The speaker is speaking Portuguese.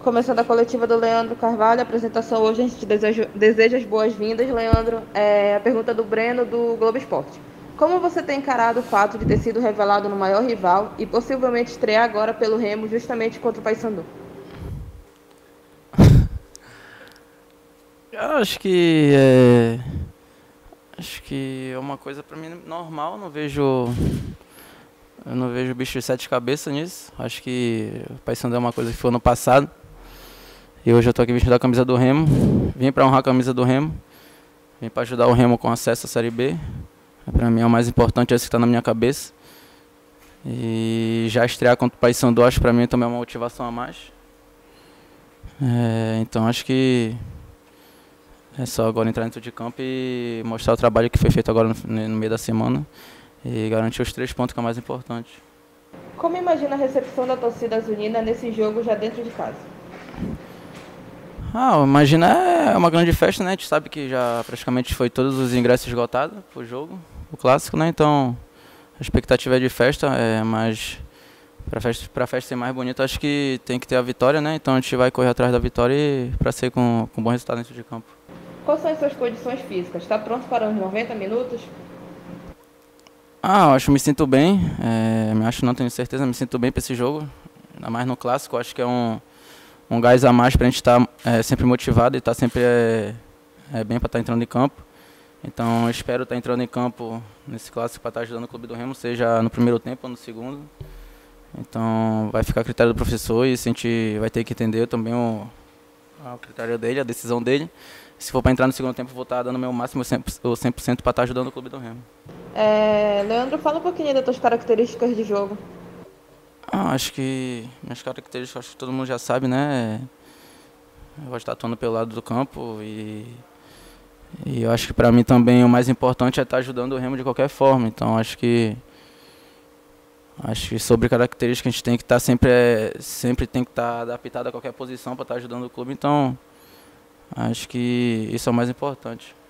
Começando a coletiva do Leandro Carvalho, a apresentação hoje, a gente deseja as boas-vindas, Leandro. A pergunta do Breno, do Globo Esporte. Como você tem encarado o fato de ter sido revelado no maior rival e possivelmente estrear agora pelo Remo, justamente contra o Paysandu? Eu acho que é uma coisa pra mim normal, eu não vejo bicho de sete cabeças nisso. Acho que o Paysandu é uma coisa que foi no passado. E hoje eu tô aqui vestindo a camisa do Remo. Vim pra honrar a camisa do Remo. Vim pra ajudar o Remo com acesso à Série B. Pra mim é o mais importante, esse que tá na minha cabeça. E já estrear contra o Paysandu, acho que pra mim também é uma motivação a mais. Então acho que é só agora entrar dentro de campo e mostrar o trabalho que foi feito agora no meio da semana. E garantir os 3 pontos, que é o mais importante. Como imagina a recepção da torcida azulina nesse jogo já dentro de casa? Imagina, é uma grande festa, né? A gente sabe que já praticamente foi todos os ingressos esgotados pro jogo, o clássico, né? Então a expectativa é de festa, mas pra festa ser mais bonita, acho que tem que ter a vitória, né? Então a gente vai correr atrás da vitória e pra ser com bom resultado dentro de campo. Quais são as suas condições físicas? Está pronto para uns 90 minutos? Eu acho que me sinto bem, não tenho certeza, me sinto bem para esse jogo, ainda mais no clássico. Acho que é um gás a mais para a gente estar sempre motivado e estar sempre bem para estar entrando em campo. Então eu espero estar entrando em campo nesse clássico para estar ajudando o Clube do Remo, seja no primeiro tempo ou no segundo. Então vai ficar a critério do professor e a gente vai ter que entender também o critério dele, a decisão dele. Se for para entrar no segundo tempo, eu vou estar dando o meu máximo, o 100% para estar ajudando o Clube do Remo. Leandro, fala um pouquinho das tuas características de jogo. Acho que minhas características, acho que todo mundo já sabe, né? Eu gosto de estar atuando pelo lado do campo e eu acho que para mim também o mais importante é estar ajudando o Remo de qualquer forma. Então acho que sobre características a gente tem que estar sempre tem que estar adaptado a qualquer posição para estar ajudando o clube. Então acho que isso é o mais importante.